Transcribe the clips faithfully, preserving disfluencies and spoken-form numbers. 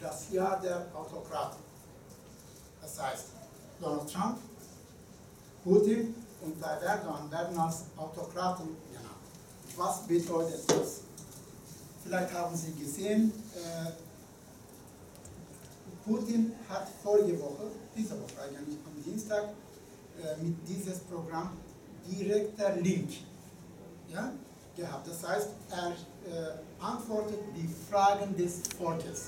das Jahr der Autokraten. Das heißt, Donald Trump, Putin und Erdogan werden als Autokraten genannt. Was bedeutet das? Vielleicht haben Sie gesehen, äh, Putin hat vorige Woche, diese Woche eigentlich am Dienstag, äh, mit diesem Programm direkter Link, ja, gehabt. Das heißt, er äh, antwortet die Fragen des Volkes.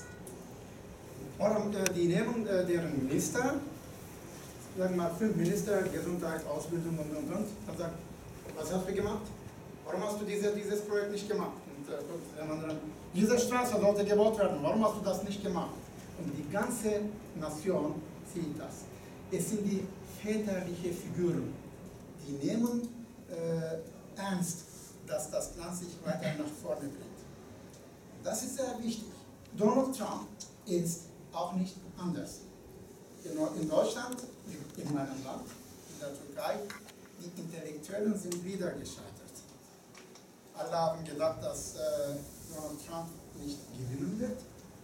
Und äh, die nehmen äh, deren Minister, sagen wir mal fünf Minister, Gesundheit, Ausbildung und und und, und sagt, was hast du gemacht? Warum hast du diese, dieses Projekt nicht gemacht? Und äh, diese Straße sollte gebaut werden, warum hast du das nicht gemacht? Und die ganze Nation sieht das. Es sind die väterlichen Figuren, die nehmen äh, ernst, dass das Land sich weiter nach vorne bringt. Das ist sehr wichtig. Donald Trump ist auch nicht anders. In Deutschland, in meinem Land, in der Türkei, die Intellektuellen sind wieder gescheitert. Alle haben gedacht, dass äh, Donald Trump nicht gewinnen wird.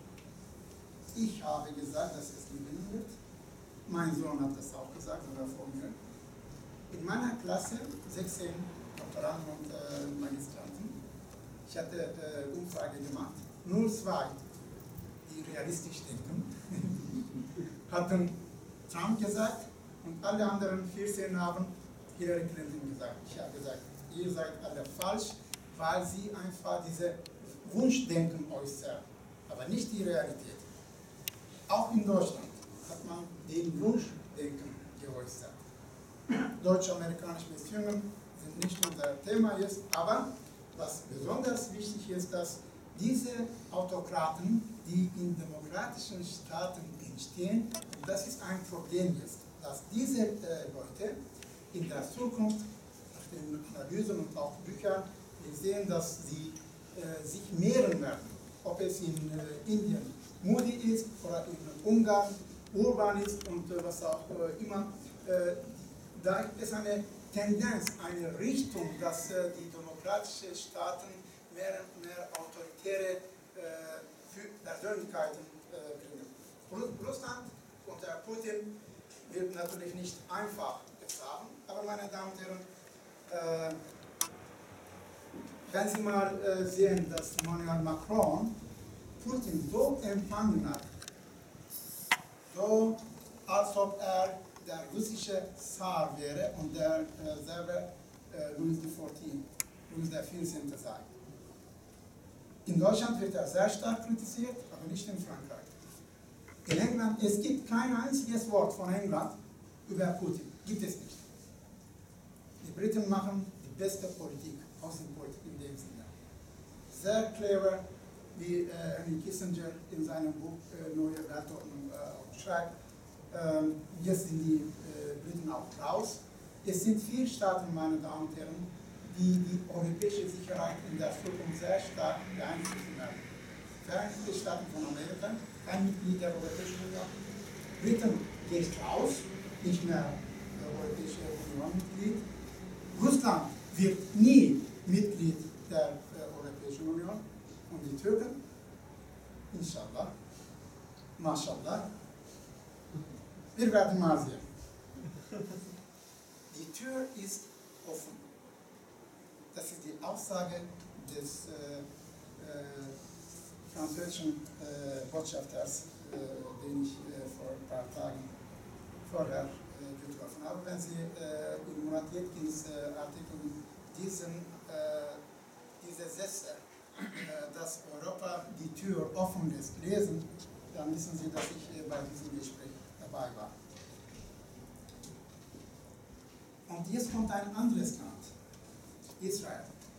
Ich habe gesagt, dass es gewinnen wird. Mein Sohn hat das auch gesagt, sogar vor mir. In meiner Klasse, sechzehn Doktoranden und äh, Magistranten, ich hatte äh, Umfrage gemacht, nur zwei, die realistisch denken, hatten Trump gesagt und alle anderen vierzehn haben Hillary Clinton gesagt. Ich habe gesagt, ihr seid alle falsch, weil sie einfach diese Wunschdenken äußern, aber nicht die Realität. Auch in Deutschland hat man den Wunschdenken geäußert. Deutsch-amerikanische Beziehungen sind nicht unser Thema jetzt, aber was besonders wichtig ist, dass diese Autokraten, die in demokratischen Staaten entstehen, und das ist ein Problem jetzt, dass diese äh, Leute in der Zukunft, nach den Analysen und auch Büchern, wir sehen, dass sie äh, sich mehren werden, ob es in äh, Indien Modi ist oder in Ungarn Urban ist und äh, was auch äh, immer. Äh, da gibt es eine Tendenz, eine Richtung, dass äh, die demokratischen Staaten mehr und mehr autoritäre äh, Persönlichkeiten äh, bringen. Russland unter Putin wird natürlich nicht einfach bezahlen, aber meine Damen und Herren, äh, wenn Sie mal äh, sehen, dass Emmanuel Macron Putin so empfangen hat, so als ob er der russische Zar wäre und der äh, selber äh, Louis der vierzehnte. Louis der vierzehnte sei. In Deutschland wird er sehr stark kritisiert, aber nicht in Frankreich. In England, es gibt kein einziges Wort von England über Putin. Gibt es nicht. Die Briten machen die beste Politik, Außenpolitik in dem Sinne. Sehr clever, wie äh, Henry Kissinger in seinem Buch äh, Neue Weltordnung äh, schreibt. Ähm, jetzt sind die äh, Briten auch raus. Es sind vier Staaten, meine Damen und Herren, die die europäische Sicherheit in der Zukunft sehr stark beeinflussen werden. Vereinigte Staaten von Amerika, kein Mitglied der Europäischen Union. Briten geht raus, nicht mehr der Europäische Union Mitglied. Russland wird nie Mitglied der äh, Europäischen Union. Und die Türken, inshallah, mashallah, wir werden mal sehen. Die Tür ist offen. Das ist die Aussage des äh, äh, französischen äh, Botschafters, äh, den ich äh, vor ein paar Tagen vorher äh, getroffen habe. Wenn Sie äh, in Murat Yetkins äh, Artikel diesen, äh, diese Sätze, äh, dass Europa die Tür offen lässt, lesen, dann wissen Sie, dass ich äh, bei diesem Gespräch dabei war. Und jetzt kommt ein anderes Land, Israel.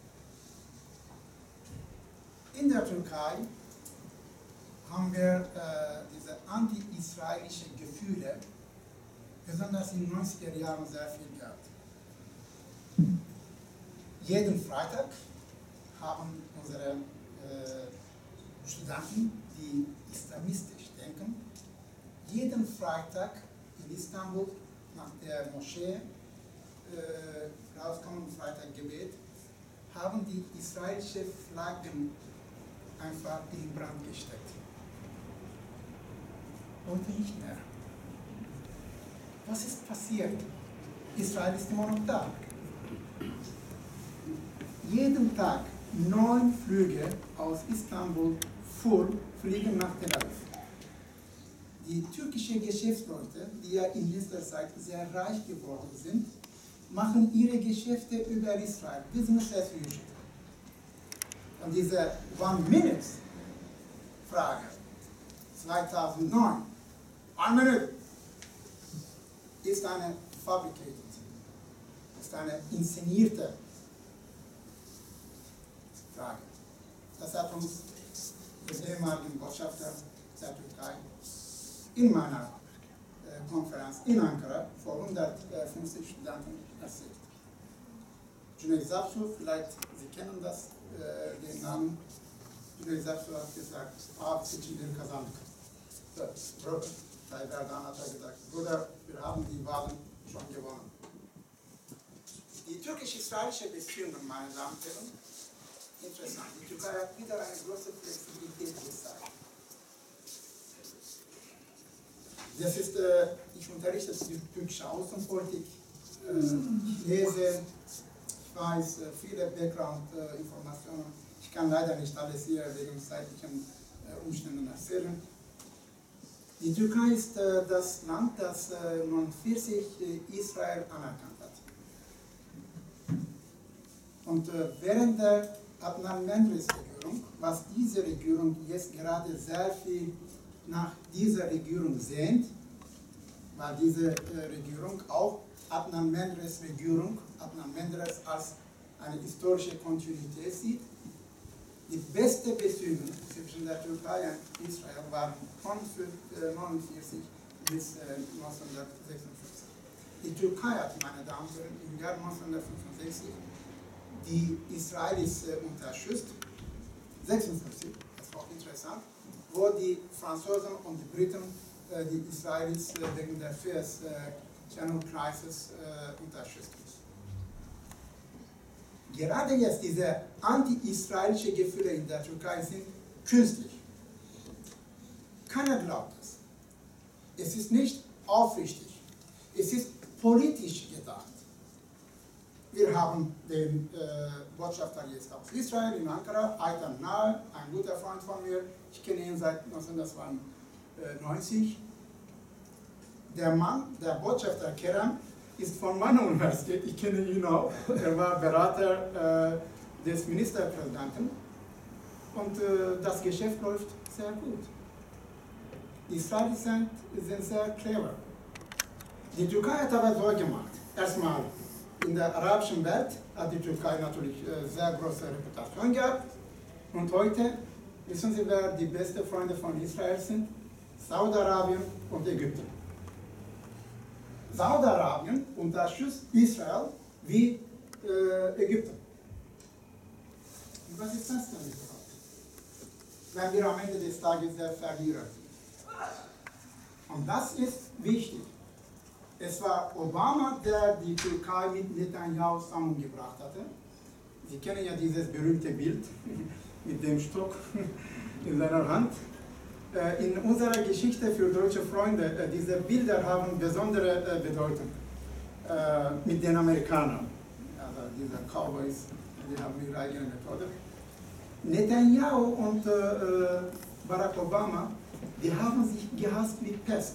In der Türkei haben wir äh, diese anti-israelischen Gefühle, besonders in den neunziger Jahren, sehr viel gehabt. Jeden Freitag haben unsere äh, Studenten, die islamistisch denken, jeden Freitag in Istanbul nach der Moschee äh, rauskommen, Freitaggebet, haben die israelische Flaggen einfach in Brand gesteckt. heute nicht mehr. Was ist passiert? Israel ist immer noch da. Jeden Tag neun Flüge aus Istanbul fuhr, fliegen nach Tel Aviv. Die türkischen Geschäftsleute, die ja in letzter Zeit sehr reich geworden sind, machen ihre Geschäfte über Israel. Business as usual. Und diese One-Minute-Frage zweitausendneun, One Minute, ist eine fabricated, ist eine inszenierte Frage. Das hat uns der ehemalige Botschafter der Türkei in meiner äh, Konferenz in Ankara vor hundertfünfzig Studenten erzählt. Cüneyt Zapsu, vielleicht Sie kennen das, äh, den Namen. Cüneyt Zapsu hat gesagt, ab seçimleri kazandık. Tayyip Erdoğan hat gesagt, Bruder, wir haben die Wahlen schon gewonnen. Die türkisch-israelische Beziehungen, meine Damen und Herren, interessant. Die Türkei hat wieder eine große Flexibilität gezeigt. Das ist, äh, ich unterrichte die türkische Außenpolitik, äh, ich lese, ich weiß äh, viele Background-Informationen. Äh, ich kann leider nicht alles hier wegen zeitlichen äh, Umständen erzählen. Die Türkei ist äh, das Land, das äh, neunundvierzig äh, Israel anerkannt hat. Und äh, während der Adnan Menderes-Regierung, was diese Regierung jetzt gerade sehr viel nach dieser Regierung sehnt, weil diese äh, Regierung auch Adnan Menderes Regierung, Adnan Menderes als eine historische Kontinuität sieht. Die beste Beziehungen zwischen der Türkei und Israel waren von neunundvierzig bis äh, neunzehnhundertsechsundfünfzig. Die Türkei hat, meine Damen und Herren, im Jahr neunzehnhundertfünfundsechzig die Israelis äh, unterstützt, sechsundfünfzig, das ist auch interessant, wo die Franzosen und die Briten äh, die Israelis äh, wegen der Suez äh, Channel Crisis äh, unterstützt. Gerade jetzt diese anti-israelische Gefühle in der Türkei sind künstlich. Keiner glaubt es. Es ist nicht aufrichtig. Es ist politisch gedacht. Wir haben den äh, Botschafter jetzt aus Israel in Ankara, Aytan Nahl, ein guter Freund von mir. Ich kenne ihn seit neunzehnhundertneunzig. Der Mann, der Botschafter Kerem, ist von meiner Universität, ich kenne ihn auch. Er war Berater äh, des Ministerpräsidenten und äh, das Geschäft läuft sehr gut. Die Israelis sind, sind sehr clever. Die Türkei hat aber so gemacht. Erstmal in der arabischen Welt hat die Türkei natürlich äh, sehr große Reputation gehabt. Und heute, wissen Sie, wer die besten Freunde von Israel sind? Saudi-Arabien und Ägypten. Saudi-Arabien unterstützt Israel wie äh, Ägypten. Und was ist das denn überhaupt? Wenn wir am Ende des Tages der Verlierer sind. Und das ist wichtig. Es war Obama, der die Türkei mit Netanyahu zusammengebracht hatte. Sie kennen ja dieses berühmte Bild mit dem Stock in seiner Hand. In unserer Geschichte für deutsche Freunde, diese Bilder haben besondere Bedeutung mit den Amerikanern. Also diese Cowboys, die haben ihre eigene Methode. Netanyahu und Barack Obama, die haben sich gehasst wie Pest.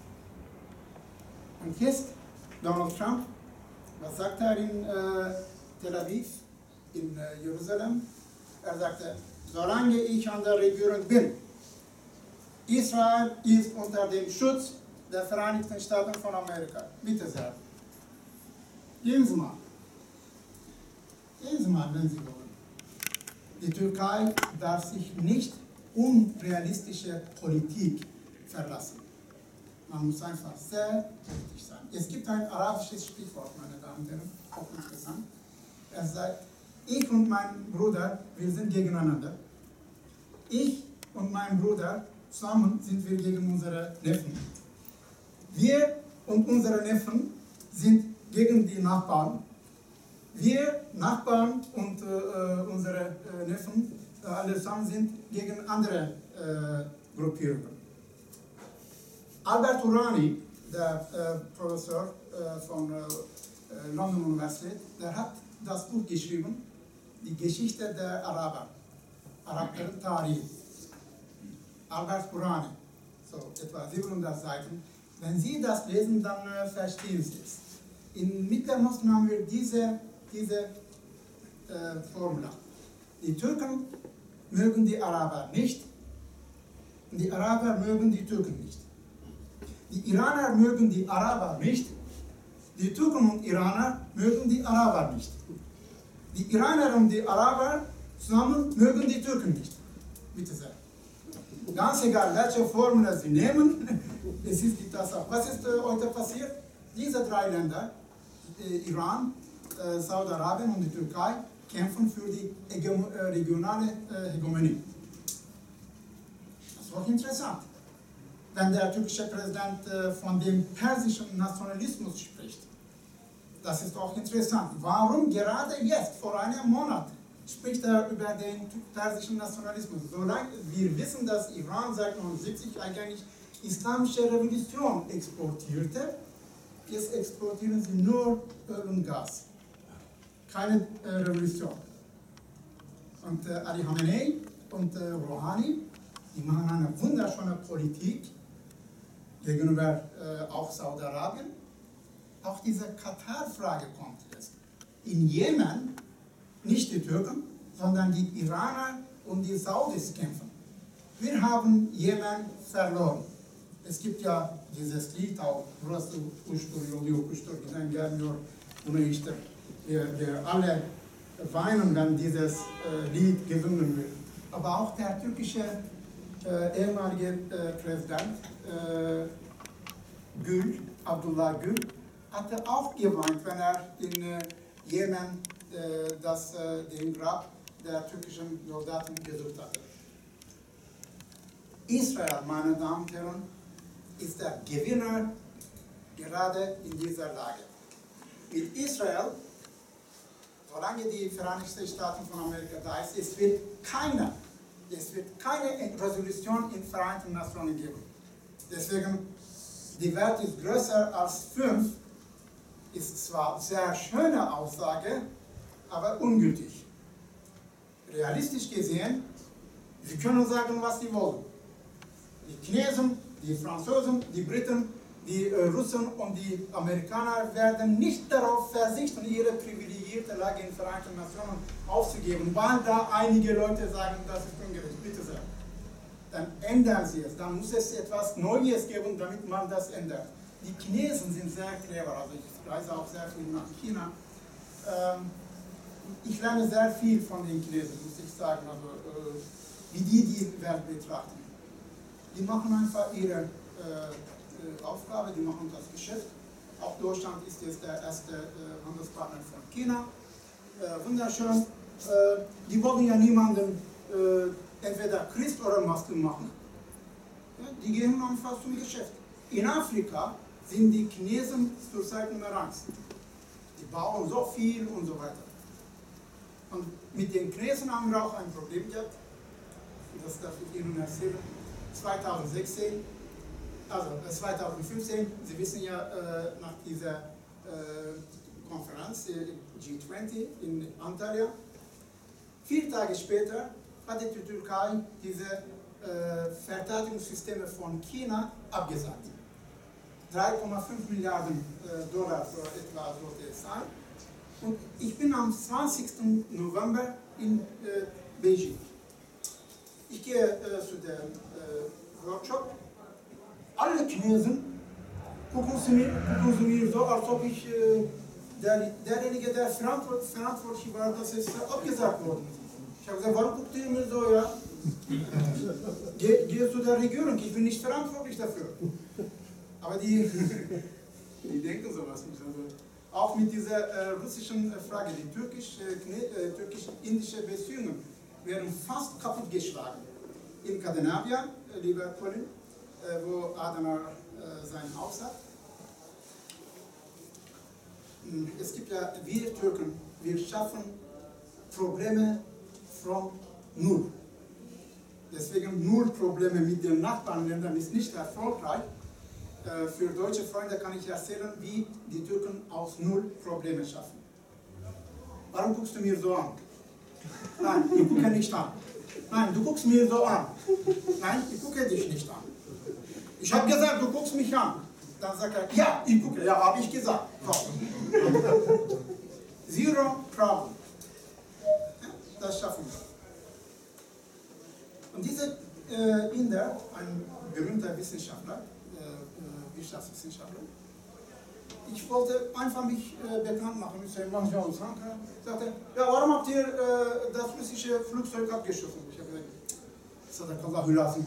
Und jetzt, Donald Trump, was sagt er in äh, Tel Aviv, in äh, Jerusalem? Er sagte, solange ich an der Regierung bin, Israel ist unter dem Schutz der Vereinigten Staaten von Amerika. Bitte sehr. Gehen Sie mal. Gehen Sie mal, wenn Sie wollen. Die Türkei darf sich nicht unrealistische Politik verlassen. Man muss einfach sehr politisch sein. Es gibt ein arabisches Sprichwort, meine Damen und Herren, auch interessant. Er sagt, ich und mein Bruder, wir sind gegeneinander. Ich und mein Bruder, zusammen sind wir gegen unsere Neffen. Wir und unsere Neffen sind gegen die Nachbarn. Wir, Nachbarn und äh, unsere äh, Neffen, äh, alle zusammen sind gegen andere äh, Gruppierungen. Albert Hourani, der äh, Professor äh, von äh, London Universität, der hat das Buch geschrieben, die Geschichte der Araber, Arabischen Tarih. Albert Hourani, so etwa siebenhundert Seiten. Wenn Sie das lesen, dann äh, verstehen Sie es. In Mittleren Osten haben wir diese, diese äh, Formel. Die Türken mögen die Araber nicht, und die Araber mögen die Türken nicht. Die Iraner mögen die Araber nicht, die Türken und Iraner mögen die Araber nicht. Die Iraner und die Araber zusammen mögen die Türken nicht. Bitte sehr. Ganz egal, welche Formel Sie nehmen, es ist die Tatsache. Was ist äh, heute passiert? Diese drei Länder, äh, Iran, äh, Saudi-Arabien und die Türkei, kämpfen für die Hegem äh, regionale äh, Hegemonie. Das ist auch interessant. Wenn der türkische Präsident äh, von dem persischen Nationalismus spricht, das ist auch interessant. Warum gerade jetzt, vor einem Monat, spricht er über den persischen Nationalismus? Solange wir wissen, dass Iran seit neunzehnhundertsiebzig eigentlich islamische Revolution exportierte, jetzt exportieren sie nur Öl und Gas. Keine äh, Revolution. Und äh, Ali Khamenei und äh, Rouhani, die machen eine wunderschöne Politik gegenüber äh, auch Saudi-Arabien. Auch diese Katar-Frage kommt jetzt. In Jemen, nicht die Türken, sondern die Iraner und die Saudis kämpfen. Wir haben Jemen verloren. Es gibt ja dieses Lied auch, burası uçtur, yolu yokuştur, giden gelmiyor, bunu işte, wir, wir alle weinen, wenn dieses äh, Lied gesungen wird. Aber auch der türkische äh, ehemalige äh, Präsident äh, Gül, Abdullah Gül, hatte auch geweint, wenn er in äh, Jemen äh, das, äh, den Grab der türkischen Soldaten besucht hatte. Israel, meine Damen und Herren, ist der Gewinner gerade in dieser Lage. Mit Israel, solange die Vereinigten Staaten von Amerika da ist, es wird keine, es wird keine Resolution in den Vereinten Nationen geben. Deswegen, die Welt ist größer als fünf, ist zwar eine sehr schöne Aussage, aber ungültig. Realistisch gesehen, sie können sagen, was sie wollen. Die Chinesen, die Franzosen, die Briten, die äh, Russen und die Amerikaner werden nicht darauf verzichten, ihre privilegierte Lage in den Vereinten Nationen aufzugeben, weil da einige Leute sagen, das ist ungerecht. Bitte sehr. Dann ändern sie es. Dann muss es etwas Neues geben, damit man das ändert. Die Chinesen sind sehr clever. Also ich reise auch sehr viel nach China. Ähm, ich lerne sehr viel von den Chinesen, muss ich sagen, also, äh, wie die die Welt betrachten. Die machen einfach ihre äh, Aufgabe, die machen das Geschäft. Auch Deutschland ist jetzt der erste äh, Handelspartner von China. Äh, wunderschön. Äh, die wollen ja niemanden äh, entweder Christ oder Masken machen. Ja, die gehen einfach zum Geschäft. In Afrika sind die Chinesen zurzeit Nummer eins. Die bauen so viel und so weiter. Und mit den Chinesen haben wir auch ein Problem gehabt. Das darf ich Ihnen erzählen. zweitausendsechzehn, also zweitausendfünfzehn, Sie wissen ja, äh, nach dieser äh, Konferenz, äh, G zwanzig in Antalya, vier Tage später hatte die Türkei diese äh, Verteidigungssysteme von China abgesagt. drei Komma fünf Milliarden äh, Dollar so etwa sollte es sein. Und ich bin am zwanzigsten November in äh, Beijing. Ich gehe äh, zu dem äh, Workshop. Alle Chinesen gucken sie mir, gucken sie mir so, als ob ich äh, der, derjenige, der verantwort, verantwortlich war, dass es äh, abgesagt wurde. Ich habe gesagt, warum guckt ihr mir so, ja? Geh, geh zu der Regierung, ich bin nicht verantwortlich dafür. Aber die, die denken sowas nicht. Also, auch mit dieser äh, russischen Frage, die türkisch-indische äh, türkisch Beziehungen werden fast kaputtgeschlagen. In Skandinavien, äh, lieber Colin, äh, wo Adenauer äh, sein Haus hat. Es gibt ja, wir Türken, wir schaffen Probleme von null. Deswegen null Probleme mit den Nachbarländern ist nicht erfolgreich. Äh, für deutsche Freunde kann ich erzählen, wie die Türken aus Null Probleme schaffen. Warum guckst du mir so an? Nein, ich gucke nicht an. Nein, du guckst mir so an. Nein, ich gucke dich nicht an. Ich habe gesagt, du guckst mich an. Dann sagt er, ja, ich gucke. Ja, habe ich gesagt. Komm. Zero problem. Das schaffen wir. Und dieser äh, Inder, ein berühmter Wissenschaftler, äh, Wirtschaftswissenschaftler, ich wollte einfach mich äh, bekannt machen. Ich sagte, sagte, ja, warum habt ihr äh, das russische Flugzeug abgeschossen? Ich habe gesagt, Sadakallahu lazim.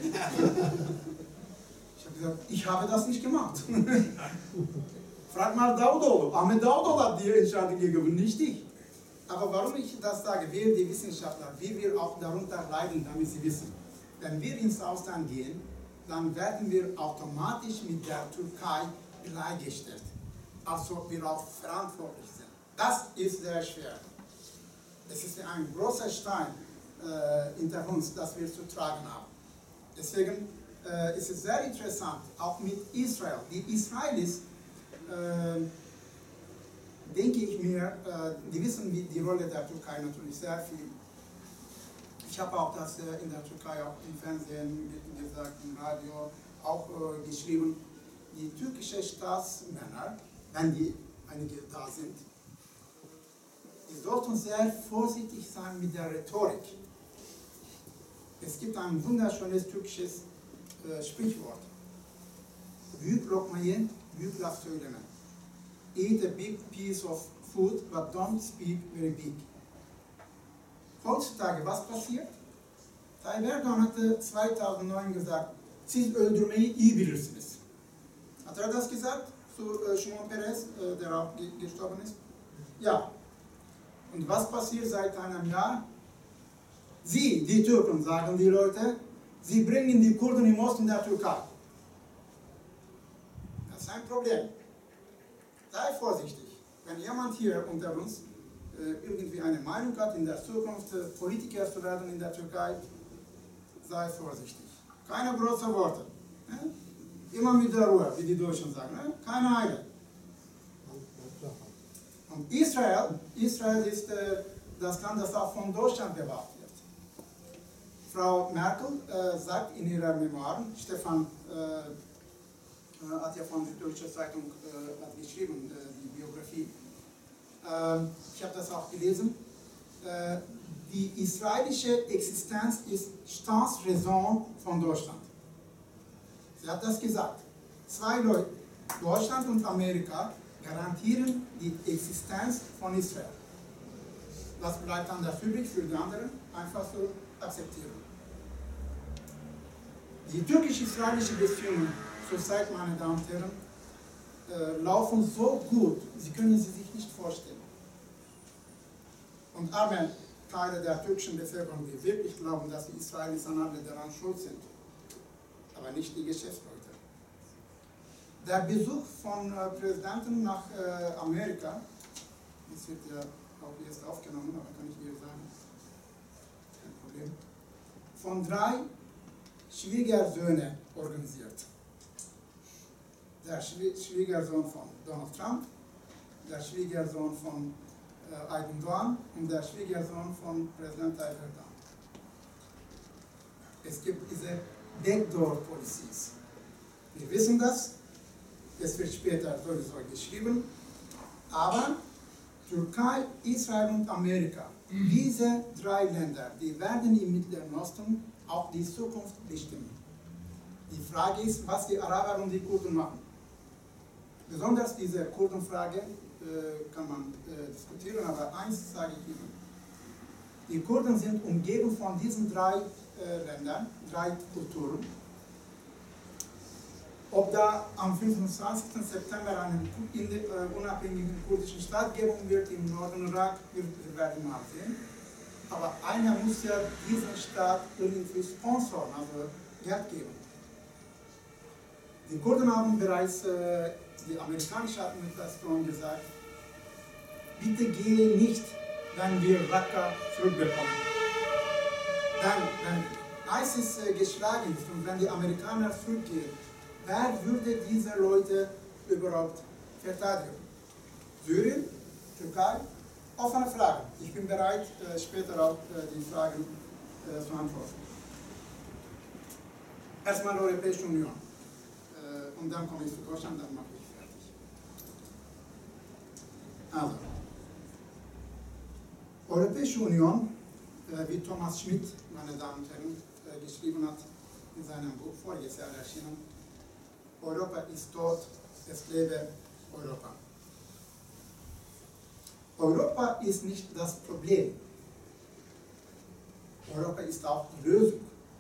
Ich habe gesagt, ich habe das nicht gemacht. Frag mal Davutoğlu. Ahmet Davutoğlu hat die Entscheidung gegeben, nicht ich. Aber warum ich das sage, wir die Wissenschaftler, wie wir auch darunter leiden, damit sie wissen, wenn wir ins Ausland gehen, dann werden wir automatisch mit der Türkei gleichgestellt. Also wir auch verantwortlich sind. Das ist sehr schwer. Es ist ein großer Stein äh, hinter uns, das wir zu tragen haben. Deswegen äh, ist es sehr interessant, auch mit Israel. Die Israelis, äh, denke ich mir, äh, die wissen wie die Rolle der Türkei natürlich sehr viel. Ich habe auch das äh, in der Türkei, auch im Fernsehen gesagt, im Radio, auch äh, geschrieben. Die türkischen Staatsmänner, wenn die einige da sind, die sollten sehr vorsichtig sein mit der Rhetorik. Es gibt ein wunderschönes türkisches äh, Sprichwort. Büyük lokmayı büyük laf söyleme. Eat a big piece of food, but don't speak very big. Heutzutage, was passiert? Tayyip Erdoğan hatte zweitausendneun gesagt, siz öldürmeyi iyi bilirsiniz. Hat er das gesagt zu äh, Shimon Peres, äh, der auch gestorben ist? Ja. Und was passiert seit einem Jahr? Sie, die Türken, sagen die Leute, sie bringen die Kurden im Osten der Türkei. Das ist ein Problem. Sei vorsichtig. Wenn jemand hier unter uns äh, irgendwie eine Meinung hat, in der Zukunft äh, Politiker zu werden in der Türkei, sei vorsichtig. Keine großen Worte. Ne? Immer mit der Ruhe, wie die Deutschen sagen. Ne? Keine Eile. Und Israel, Israel ist äh, das Land, das auch von Deutschland bewacht wird. Frau Merkel äh, sagt in ihrer Memoiren, Stefan äh, hat ja von der Deutschen Zeitung äh, hat geschrieben, äh, die Biografie. Äh, ich habe das auch gelesen. Äh, die israelische Existenz ist Staatsräson von Deutschland. Sie hat das gesagt. Zwei Leute, Deutschland und Amerika, garantieren die Existenz von Israel. Was bleibt dann dafür übrig für die anderen? Einfach so akzeptieren. Die türkisch-israelische Beziehungen zurzeit, meine Damen und Herren, äh, laufen so gut, Sie können sie sich nicht vorstellen. Und arme Teile der türkischen Bevölkerung, die wirklich glauben, dass die Israelis an alle daran schuld sind, aber nicht die Geschäftsleute. Der Besuch von äh, Präsidenten nach äh, Amerika, das wird ja auch jetzt aufgenommen, aber kann ich hier sagen, kein Problem, von drei Schwiegersöhne organisiert. Der Schwiegersohn von Donald Trump, der Schwiegersohn von äh, Erdogan und der Schwiegersohn von Präsident Tayyip Erdogan. Es gibt diese Backdoor-Policies. Wir wissen das, es wird später sowieso geschrieben, aber Türkei, Israel und Amerika, diese drei Länder, die werden im Mittleren Osten auch die Zukunft bestimmen. Die Frage ist, was die Araber und die Kurden machen. Besonders diese Kurdenfrage äh, kann man äh, diskutieren, aber eins sage ich Ihnen. Die Kurden sind umgeben von diesen drei äh, Ländern, drei Kulturen. Ob da am fünfundzwanzigsten September eine äh, unabhängige kurdische Staat geben wird im Norden Irak, wir, wir werden mal sehen. Aber einer muss ja diesen Staat irgendwie sponsoren, also Geld geben. Die Kurden haben bereits, äh, die amerikanische Administration gesagt, bitte gehe nicht, wenn wir Raqqa zurückbekommen. Dann, wenn ISIS äh, geschlagen ist und wenn die Amerikaner zurückgehen, wer würde diese Leute überhaupt verteidigen? Syrien, Türkei? Offene Fragen. Ich bin bereit, äh, später auch äh, die Fragen äh, zu antworten. Erstmal die Europäische Union. Äh, und dann komme ich zu Deutschland, dann mache ich fertig. Also, Europäische Union, äh, wie Thomas Schmidt, meine Damen und Herren, äh, geschrieben hat in seinem Buch, voriges Jahr erschienen, Europa ist tot, es lebe Europa. Europa ist nicht das Problem. Europa ist auch die Lösung.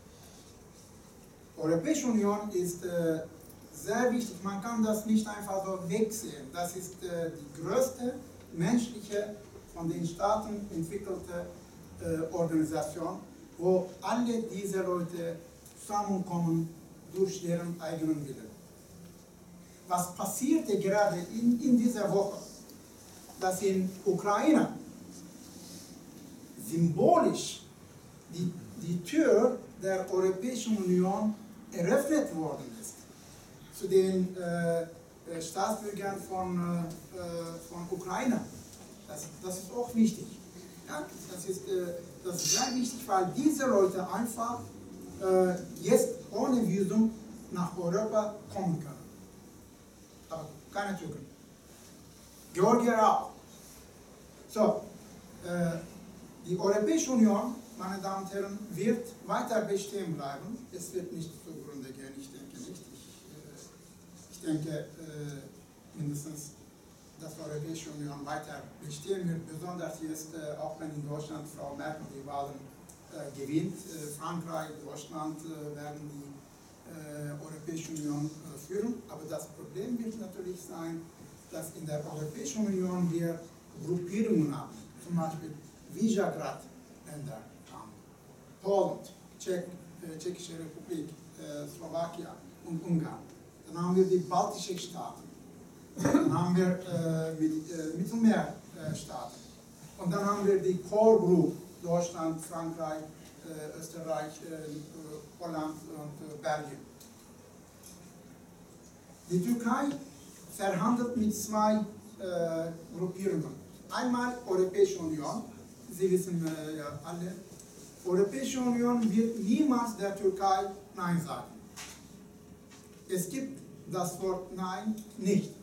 Die Europäische Union ist äh, sehr wichtig. Man kann das nicht einfach so wegsehen. Das ist äh, die größte menschliche, von den Staaten entwickelte äh, Organisation, wo alle diese Leute zusammenkommen durch ihren eigenen Willen. Was passierte gerade in, in dieser Woche, dass in Ukraine symbolisch die, die Tür der Europäischen Union eröffnet worden ist zu den äh, Staatsbürgern von, äh, von Ukraine. Das, das ist auch wichtig. Ja, das, ist, äh, das ist sehr wichtig, weil diese Leute einfach äh, jetzt ohne Visum nach Europa kommen können. Aber keine Türken. Georgier auch. So, äh, die Europäische Union, meine Damen und Herren, wird weiter bestehen bleiben. Es wird nicht zugrunde gehen, ich denke nicht. Ich, äh, ich denke äh, mindestens, dass die Europäische Union weiter bestehen wird, besonders jetzt, äh, auch wenn in Deutschland Frau Merkel die Wahlen äh, gewinnt. Äh, Frankreich, Deutschland äh, werden die äh, Europäische Union äh, führen. Aber das Problem wird natürlich sein, dass in der Europäischen Union wir Gruppierungen haben, zum Beispiel Visegrad-Länder haben, Polen, Tschech, äh, Tschechische Republik, äh, Slowakei und Ungarn. Dann haben wir die baltischen Staaten, dann haben wir äh, mit, äh, Mittelmeerstaaten und dann haben wir die Core Group, Deutschland, Frankreich, äh, Österreich, äh, Holland und äh, Belgien. Die Türkei verhandelt mit zwei äh, Gruppierungen. Einmal Europäische Union, Sie wissen äh, ja alle, Europäische Union wird niemals der Türkei Nein sagen. Es gibt das Wort Nein nicht.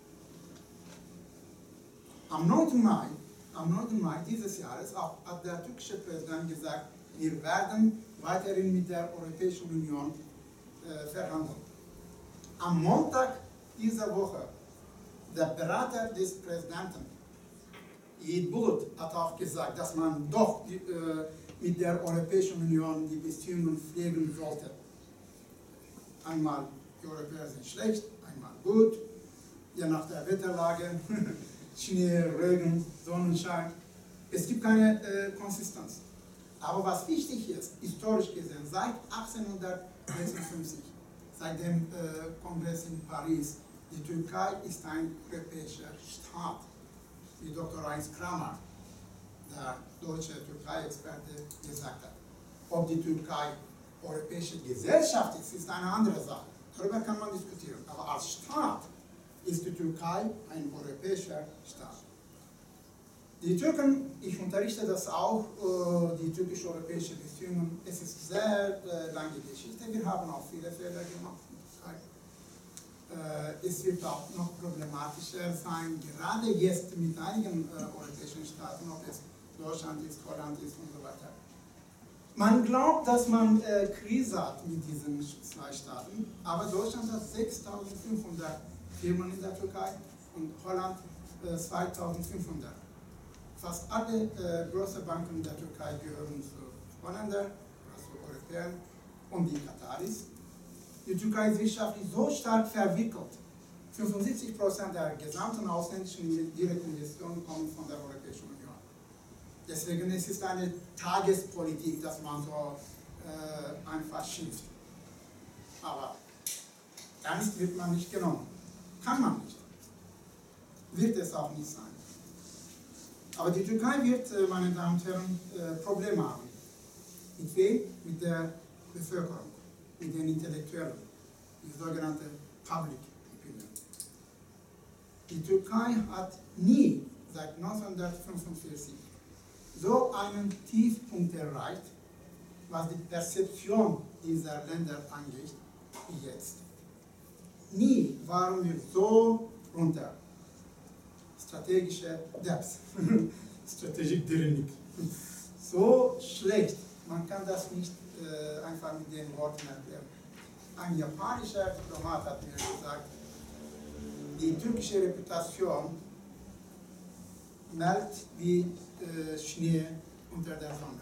Am neunten Mai, am neunten Mai dieses Jahres auch, hat der türkische Präsident gesagt, wir werden weiterhin mit der Europäischen Union äh, verhandeln. Am Montag dieser Woche, der Berater des Präsidenten, Yiğit Bulut, hat auch gesagt, dass man doch die, äh, mit der Europäischen Union die Beziehungen pflegen sollte. Einmal die Europäer sind schlecht, einmal gut, je nach der Wetterlage, Schnee, Regen, Sonnenschein. Es gibt keine äh, Konsistenz. Aber was wichtig ist, historisch gesehen, seit achtzehnhundertsechsundfünfzig, seit dem äh, Kongress in Paris, die Türkei ist ein europäischer Staat, wie Doktor Heinz Kramer, der deutsche Türkei-Experte, gesagt hat. Ob die Türkei europäische Gesellschaft ist, ist eine andere Sache. Darüber kann man diskutieren. Aber als Staat ist die Türkei ein europäischer Staat. Die Türken, ich unterrichte das auch, äh, die türkisch-europäische Beziehungen, es ist sehr äh, lange Geschichte. Wir haben auch viele Fehler gemacht. Äh, es wird auch noch problematischer sein, gerade jetzt mit einigen äh, europäischen Staaten, ob es Deutschland ist, Holland ist und so weiter. Man glaubt, dass man äh, Krise hat mit diesen zwei Staaten, aber Deutschland hat sechstausendfünfhundert Firmen in der Türkei und Holland äh, zweitausendfünfhundert. Fast alle äh, großen Banken der Türkei gehören zu Holländern, also Europäern und die Kataris. Die Türkei ist wirtschaftlich so stark verwickelt. fünfundsiebzig Prozent der gesamten ausländischen Direktinvestitionen kommen von der Europäischen Union. Deswegen ist es eine Tagespolitik, dass man so äh, einfach schimpft. Aber ernst wird man nicht genommen. Kann man nicht. Wird es auch nicht sein. Aber die Türkei wird, meine Damen und Herren, Probleme haben. Mit wem? Mit der Bevölkerung, mit den Intellektuellen. die sogenannte Public Opinion. Die Türkei hat nie seit neunzehnhundertfünfundvierzig so einen Tiefpunkt erreicht, was die Perzeption dieser Länder angeht, wie jetzt. Nie waren wir so runter. Strategische Depth, Strategic Derinlik. So schlecht, man kann das nicht äh, einfach mit den Worten erklären. Ein japanischer Diplomat hat mir gesagt, die türkische Reputation meldet wie äh, Schnee unter der Sonne.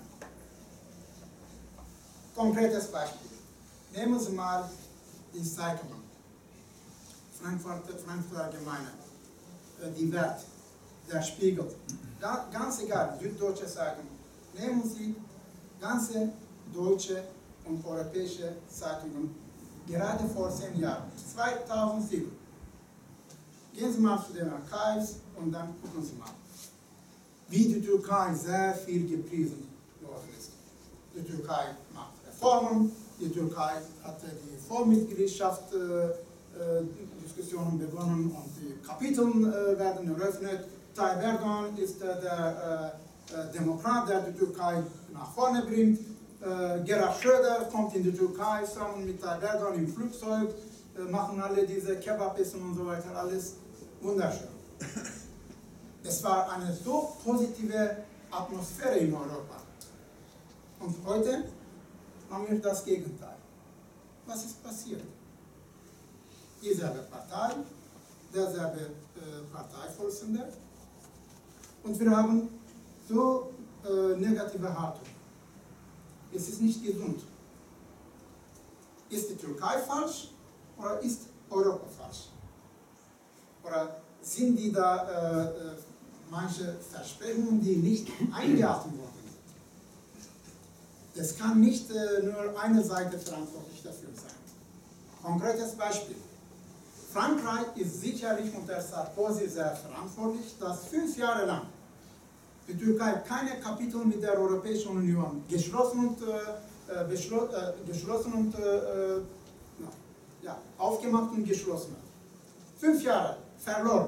Konkretes Beispiel. Nehmen Sie mal die Zeitungen. Frankfurter, Frankfurter Allgemeine, äh, die Welt, der Spiegel. Da, ganz egal, Süddeutsche Zeitung. Nehmen Sie ganze deutsche und europäische Zeitungen, gerade vor zehn Jahren, zweitausendsieben. Gehen Sie mal zu den Archives und dann gucken Sie mal, wie die Türkei sehr viel gepriesen worden ist. Die Türkei macht Reformen, die Türkei hatte die Vollmitgliedschaft, äh, äh, Diskussionen begonnen und die Kapitel äh, werden eröffnet. Tayyip Erdogan ist äh, der äh, Demokrat, der die Türkei nach vorne bringt. Äh, Gerhard Schröder kommt in die Türkei zusammen mit Tayyip Erdogan im Flugzeug, äh, machen alle diese Kebab-Essen und so weiter, alles wunderschön. Es war eine so positive Atmosphäre in Europa. Und heute haben wir das Gegenteil. Was ist passiert? Dieselbe Partei, derselbe äh, Parteivorsitzende. Und wir haben so äh, negative Haltung. Es ist nicht gesund. Ist die Türkei falsch oder ist Europa falsch? Oder sind die da äh, äh, manche Versprechungen, die nicht eingehalten worden sind? Es kann nicht äh, nur eine Seite verantwortlich dafür sein. Konkretes Beispiel. Frankreich ist sicherlich unter Sarkozy sehr verantwortlich, dass fünf Jahre lang die Türkei keine Kapitel mit der Europäischen Union geschlossen und, äh, beschlo äh, geschlossen und äh, ja, aufgemacht und geschlossen hat. Fünf Jahre verloren.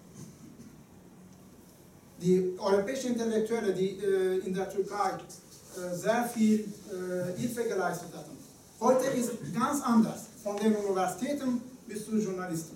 Die europäischen Intellektuelle, die äh, in der Türkei äh, sehr viel äh, Hilfe geleistet hatten, heute ist ganz anders, von den Universitäten bis zu Journalisten.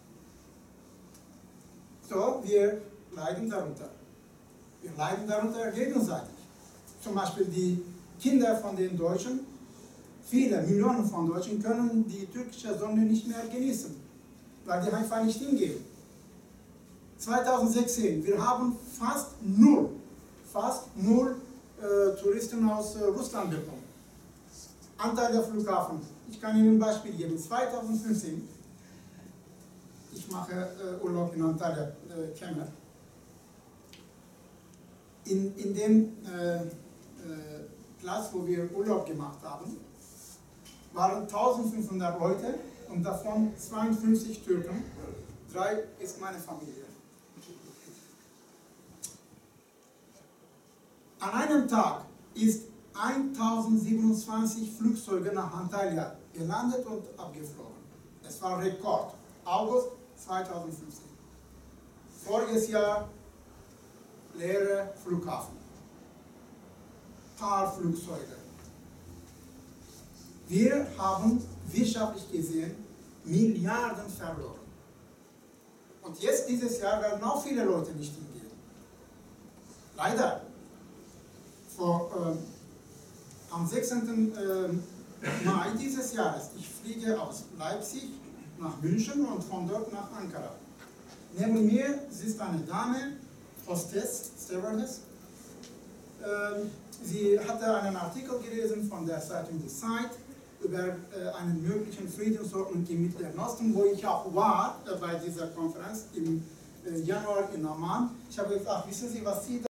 So, wir leiden darunter. Wir leiden darunter gegenseitig. Zum Beispiel die Kinder von den Deutschen, viele Millionen von Deutschen können die türkische Sonne nicht mehr genießen, weil die einfach nicht hingehen. zweitausendsechzehn, wir haben fast null, fast null äh, Touristen aus äh, Russland bekommen. Antalya Flughafen, ich kann Ihnen ein Beispiel geben, zweitausendfünfzehn, ich mache äh, Urlaub in Antalya, äh, Kemer. In, in dem äh, äh, Platz, wo wir Urlaub gemacht haben, waren eintausendfünfhundert Leute und davon zweiundfünfzig Türken, drei ist meine Familie. An einem Tag ist eintausendsiebenundzwanzig Flugzeuge nach Antalya gelandet und abgeflogen. Es war Rekord. August zweitausendfünfzehn. Voriges Jahr leere Flughafen. Paar Flugzeuge. Wir haben wirtschaftlich gesehen Milliarden verloren. Und jetzt dieses Jahr werden auch viele Leute nicht hingehen. Leider. Vor, äh, am sechzehnten Mai dieses Jahres, ich fliege aus Leipzig nach München und von dort nach Ankara. Neben mir sitzt eine Dame, Hostess, Stewardess. Äh, sie hatte einen Artikel gelesen von der Zeitung Die Zeit über äh, einen möglichen Friedensordnung im Mittleren Osten, wo ich auch war äh, bei dieser Konferenz im äh, Januar in Amman. Ich habe gefragt, wissen Sie, was Sie da